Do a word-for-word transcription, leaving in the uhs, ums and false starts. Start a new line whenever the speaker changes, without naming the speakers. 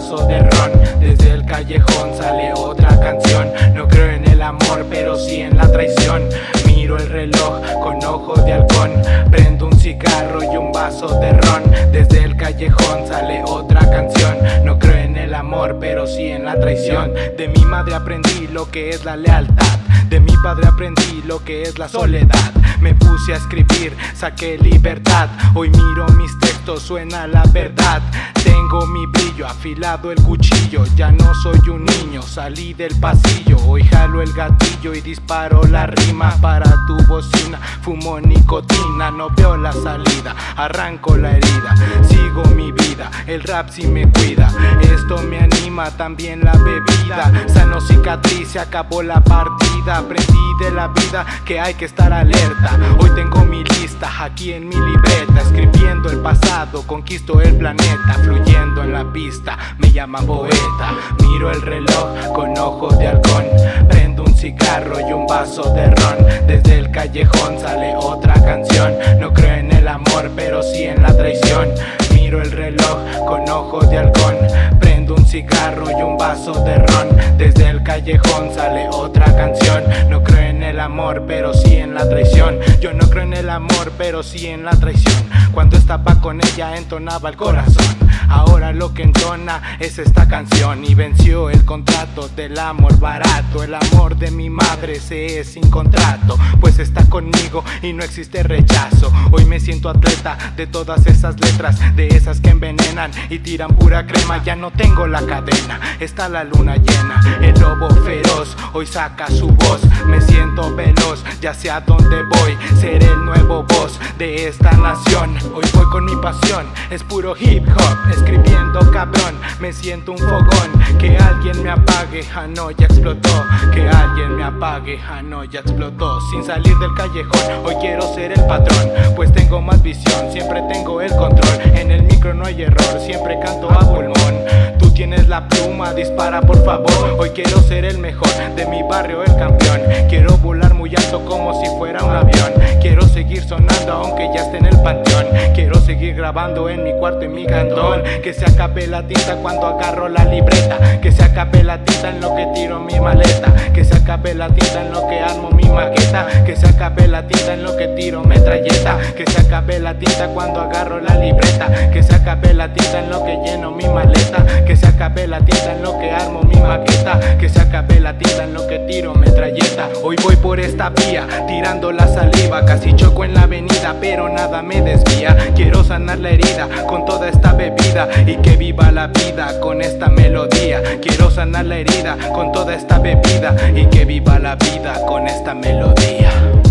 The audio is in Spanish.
vaso de ron. Desde el callejón sale otra canción. No creo en el amor, pero sí en la traición. Miro el reloj con ojos de halcón. Prendo un cigarro y un vaso de ron. Desde el callejón sale otra canción. No creo en el amor, pero sí en la traición. De mi madre aprendí lo que es la lealtad. De mi padre aprendí lo que es la soledad. Me puse a escribir, saqué libertad. Hoy miro mis textos, suena la verdad. Tengo mi brillo, afilado el cuchillo. Ya no soy un niño, salí del pasillo. Hoy jalo el gatillo y disparo la rima para tu bocina. Fumo nicotina, no veo la salida. Arranco la herida, sigo mi vida. El rap sí me cuida. Esto me anima, también la bebida. Sano cicatriz, se acabó la partida. Aprendí de la vida que hay que estar alerta. Hoy tengo mi lista aquí en mi libreta. Escribiendo el pasado, conquisto el planeta. Fluyendo en la pista, me llaman poeta. Miro el reloj con ojos de halcón. Prendo un cigarro y un vaso de ron. Desde el callejón sale otra canción. No creo en el amor, pero sí en la traición. Miro el reloj con ojos de halcón. Prendo un cigarro y un vaso de ron. Desde el callejón sale otra canción. No creo en el amor, pero sí en la traición. Yo no creo en el amor, pero sí en la traición. Cuando estaba con ella entonaba el corazón. Ahora lo que entona es esta canción. Y venció el contrato del amor barato. El amor de mi madre se es sin contrato, pues está conmigo y no existe rechazo. Hoy me siento atleta de todas esas letras, de esas que envenenan y tiran pura crema. Ya no tengo la cadena, está la luna llena. El lobo feroz hoy saca su voz. Me siento veloz, ya sé a dónde voy. Seré el nuevo voz de esta nación. Hoy voy con mi pasión, es puro hip hop. Escribiendo cabrón, me siento un fogón. Que alguien me apague, ah no, ya explotó. Que alguien me apague, ah no, ya explotó. Sin salir del callejón, hoy quiero ser el patrón, pues tengo más visión, siempre tengo el control. En el micro no hay error, siempre canto a pulmón. Tú tienes la pluma, dispara por favor. Hoy quiero ser el mejor, de mi barrio el campeón. Quiero volar muy alto como si fuera un avión. Quiero seguir sonando aunque ya esté en el panteón. Quiero seguir grabando en mi cuarto y mi cantón. Que se acabe la tinta cuando agarro la libreta. Que se acabe la tinta en lo que tiro mi maleta. Que se acabe la tinta en lo que armo mi maqueta. Que se acabe la tinta en lo que tiro metralleta. Que se acabe la tinta cuando agarro la libreta. Que se acabe la tinta en lo que lleno mi maleta. Que se acabe la tinta en lo que armo mi maqueta. Que se acabe la tinta en lo que tiro metralleta. Hoy voy por esta vía, tirando la saliva. Casi choco en la avenida, pero nada me desvía. Quiero sanar la herida con toda esta bebida. Y que viva la vida con esta melodía. Quiero sanar la herida con toda esta bebida. Y que viva la vida con esta melodía.